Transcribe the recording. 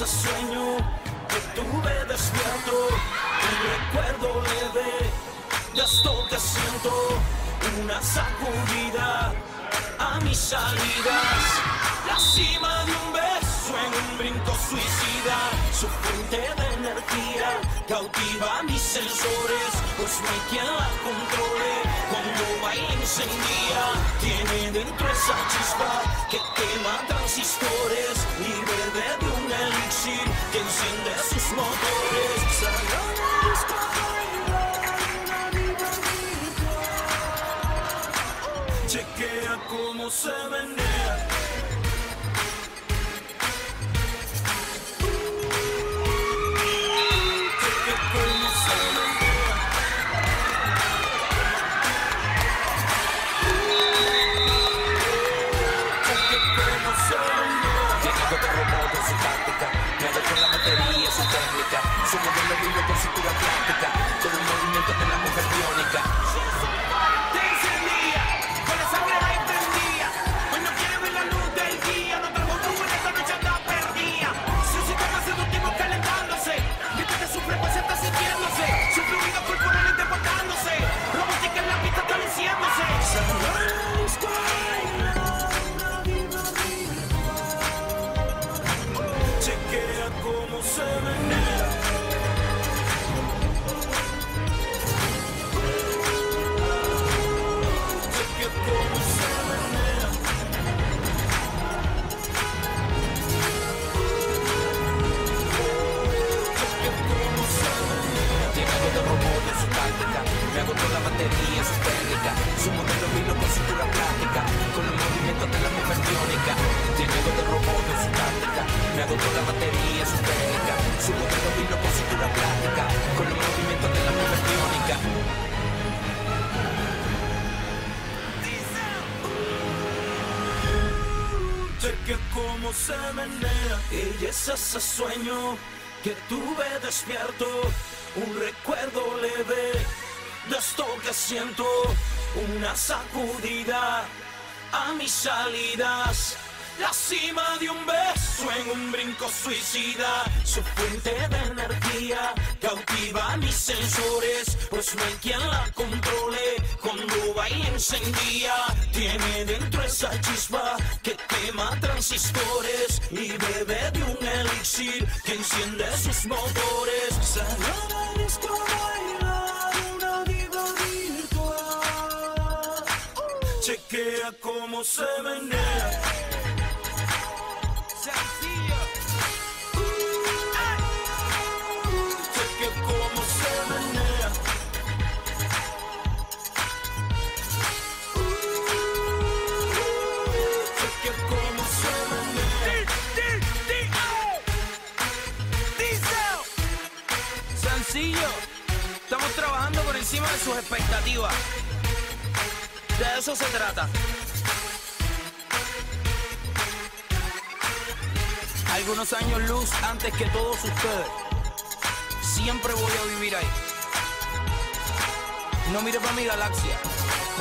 ese sueño que tuve despierto, un recuerdo leve de esto que siento, una sacudida a mis salidas, la cima de un beso en un brinco suicida, su fuente de energía cautiva mis sensores, pues no hay quien la controle, cuando baila incendia, tiene dentro esa chispa que quema transistores, libre de un elixir que enciende sus motores. Chequea cómo se menea. Chequea cómo se menea. Chequea cómo se menea. Tiene otro robot con su táctica, me hago con la batería, su técnica, su modelo vivo con cintura plástica, con el movimiento de la mujer biónica. Chequea cómo se menea. Chequea cómo se menea. Chequea cómo se menea. Tiene algo de robot en su táctica, me agotó la batería, su técnica, su modelo vino con cintura plástica, con el movimiento de la mujer biónica. Tiene algo de robot en su táctica, me agotó la batería, su técnica, su modelo vino con cintura plástica, con el movimiento de la mujer biónica. Chequea cómo se menea. Ella es ese sueño que tuve despierto, un recuerdo leve de esto que siento, una sacudida a mis salidas, la cima de un beso en un brinco suicida, su fuente de energía cautiva mis sensores, pues no hay quien la controle, cuando baila incendia, tiene dentro esa chispa que quema transistores y bebe de un elixir que enciende sus motores. Salió del disco a bailar una diva virtual. Chequea cómo se menea. Chequea cómo se menea. Chequea cómo se menea. Sencillo, estamos trabajando por encima de sus expectativas. De eso se trata. Algunos años luz antes que todos ustedes. Siempre voy a vivir ahí. No mire para mi galaxia.